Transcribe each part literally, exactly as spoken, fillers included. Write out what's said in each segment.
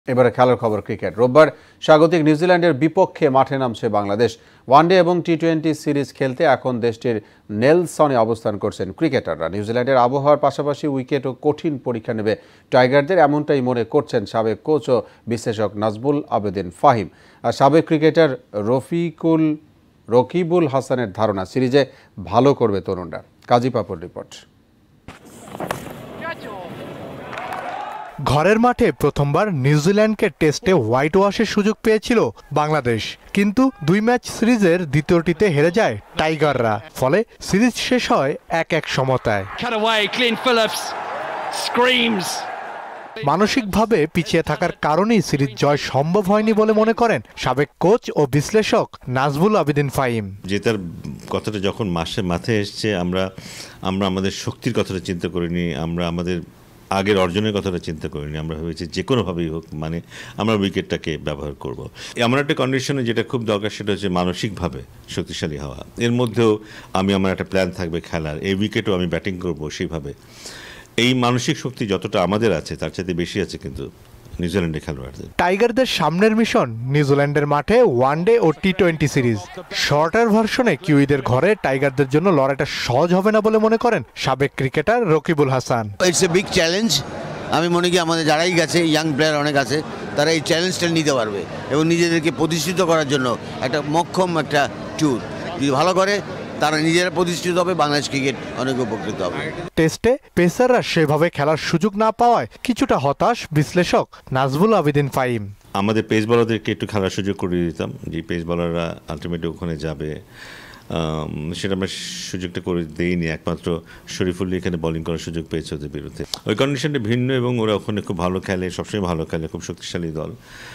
এবারে খেলার খবর ক্রিকেট। রোববার স্বাগতিক নিউজিল্যান্ডের বিপক্ষে মাঠে নামছে বাংলাদেশ। ওয়ানডে এবং টি টোয়েন্টি সিরিজ খেলতে এখন দেশটির নেলসনে অবস্থান করছেন ক্রিকেটাররা। নিউজিল্যান্ডের আবহাওয়ার পাশাপাশি উইকেট ও কঠিন পরীক্ষা নেবে টাইগারদের, এমনটাই মনে করছেন সাবেক কোচ ও বিশ্লেষক নাজমুল আবেদিন ফাহিম। আর সাবেক ক্রিকেটার রফিকুল রকিবুল হাসানের ধারণা, সিরিজে ভালো করবে তরুণরা। কাজী পাপড় রিপোর্ট। ঘরের মাঠে প্রথমবার নিউজিল্যান্ডকে টেস্টে হোয়াইট ওয়াশের সুযোগ পেয়েছিল বাংলাদেশ, কিন্তু দুই ম্যাচ সিরিজের দ্বিতীয়টিতে হেরে যায় টাইগাররা। ফলে সিরিজ শেষ হয় এক এক সমতায়। মানসিকভাবে পিছিয়ে থাকার কারণেই সিরিজ জয় সম্ভব হয়নি বলে মনে করেন সাবেক কোচ ও বিশ্লেষক নাজমুল আবেদিন ফাহিম। জেতার কথাটা যখন মাসে মাথায় এসছে, আমরা আমরা আমাদের শক্তির কথাটা চিন্তা করিনি, আমরা আমাদের আগের অর্জনের কথাটা চিন্তা করিনি। আমরা ভেবেছি যে কোনোভাবেই হোক, মানে আমরা উইকেটটাকে ব্যবহার করব। এমন একটা কন্ডিশনে যেটা খুব দরকার, সেটা হচ্ছে মানসিকভাবে শক্তিশালী হওয়া। এর মধ্যেও আমি আমার একটা প্ল্যান থাকবে খেলার, এই উইকেটও আমি ব্যাটিং করব সেইভাবে। এই মানসিক শক্তি যতটা আমাদের আছে তার চাইতে বেশি আছে কিন্তু নিউজিল্যান্ডের খেলোয়াড়দের। টাইগারদের সামনের মিশন নিউজিল্যান্ডের মাঠে ওয়ানডে ও টি টোয়েন্টি সিরিজ। শর্টার ভার্সনে কিউইদের ঘরে টাইগারদের জন্য লড়াইটা সহজ হবে না বলে মনে করেন সাবেক cricketer Rakibul Hasan. It's a big challenge. আমি মনে করি আমাদের যারাই গেছে, ইয়াং প্লেয়ার অনেক আছে, তারা এই চ্যালেঞ্জটা নিতে পারবে এবং নিজেদেরকে প্রতিষ্ঠিত করার জন্য একটা মক্ষম একটা ট্যুর যদি ভালো করে তারা নিজেরা প্রতিষ্ঠিত হবে, বাংলাদেশ ক্রিকেট অনেক উপকৃত হবে। টেস্টে পেসাররা সেভাবে খেলার সুযোগ না পাওয়ায় কিছুটা হতাশ বিশ্লেষক নাজমুল আবেদিন ফাহিম। আমাদের পেস বলারদেরকে একটু খেলার সুযোগ করে দিতাম, যে পেস বলাররা আলটিমেটলি ওখানে যাবে, সেটা আমরা সুযোগটা করে দেইনি। একমাত্র শরীফুল্লাহ এখানে বোলিং করার সুযোগ পেয়েছে ওদের বিরুদ্ধে। ওই কন্ডিশনটা ভিন্ন এবং ওরা ওখানে খুব ভালো খেলে, সবসময় ভালো খেলে, খুব শক্তিশালী দল।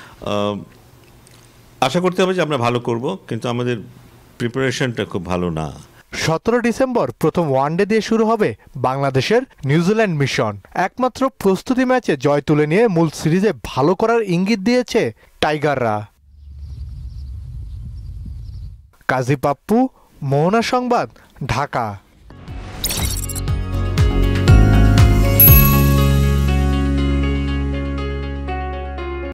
আশা করতে হবে যে আমরা ভালো করব, কিন্তু আমাদের প্রিপারেশনটা খুব ভালো না। সতেরো ডিসেম্বর প্রথম ওয়ানডে দিয়ে শুরু হবে বাংলাদেশের নিউজিল্যান্ড মিশন। একমাত্র প্রস্তুতি ম্যাচে জয় তুলে নিয়ে মূল সিরিজে ভালো করার ইঙ্গিত দিয়েছে টাইগাররা। কাজী পাপ্পু, মোহনা সংবাদ, ঢাকা।